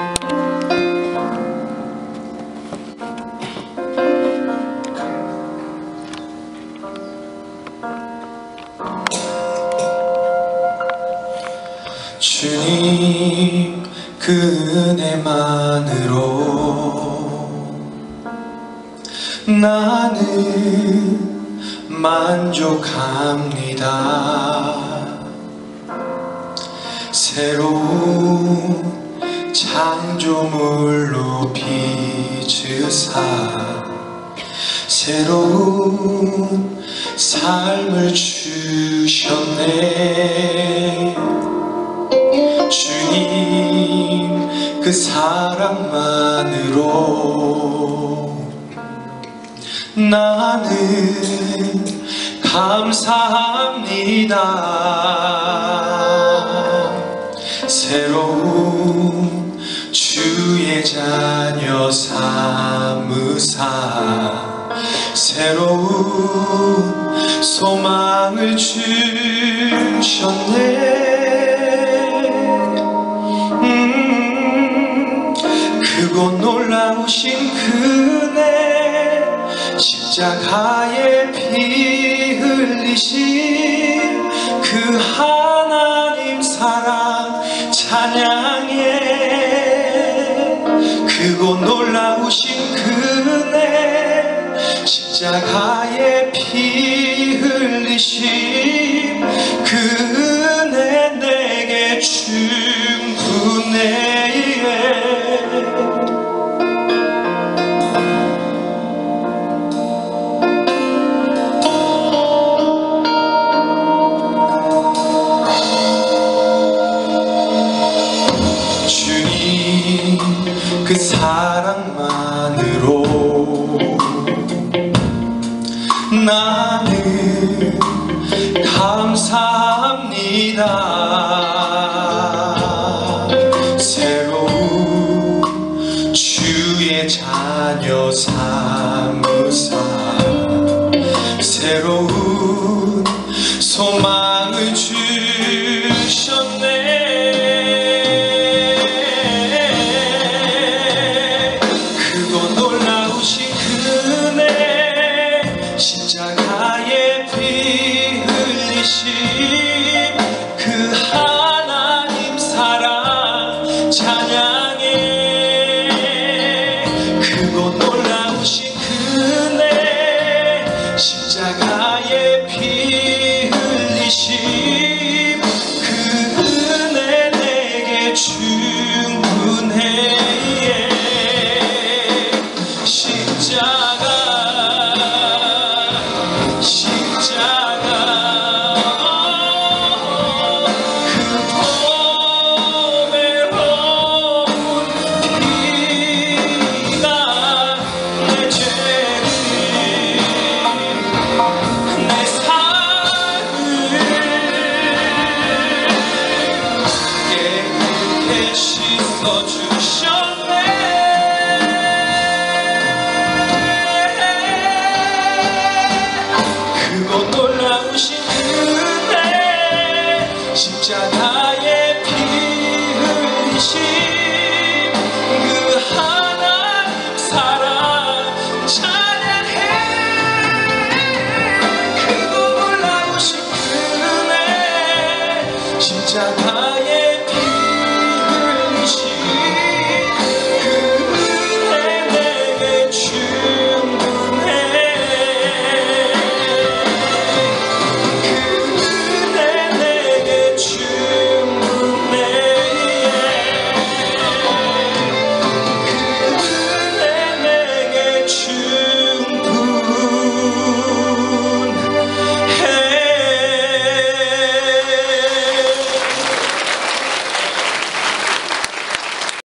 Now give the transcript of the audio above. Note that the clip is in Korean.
주님 그 은혜만으로 나는 만족합니다. 새로운 창조물로 빚으사 새로운 삶을 주셨네. 주님 그 사랑만으로 나는 감사합니다. 새로운 주의 자녀 삼으사 새로운 소망을 주셨네. 크고 놀라우신 그네 십자가에 피 흘리신 그 하나님 사랑 찬양해. 크고 놀라우신 그네 십자가에 피 흘리신 그 은혜 내게 충분해. 주님 그 사랑만으로 나는 감사합니다. 새로운 주의 자녀 삼으사 새로운 소망을 주셨네. 십자가에 피 흘리신 그 하나님 사랑 찬양해. 크고 놀라우신 그네 십자가에 피 흘리신 그 은혜 내게 충분해. 십자가에 피 흘리신 그 하나님 사랑 찬양해. 크고 놀라우신 그네 십자가에 피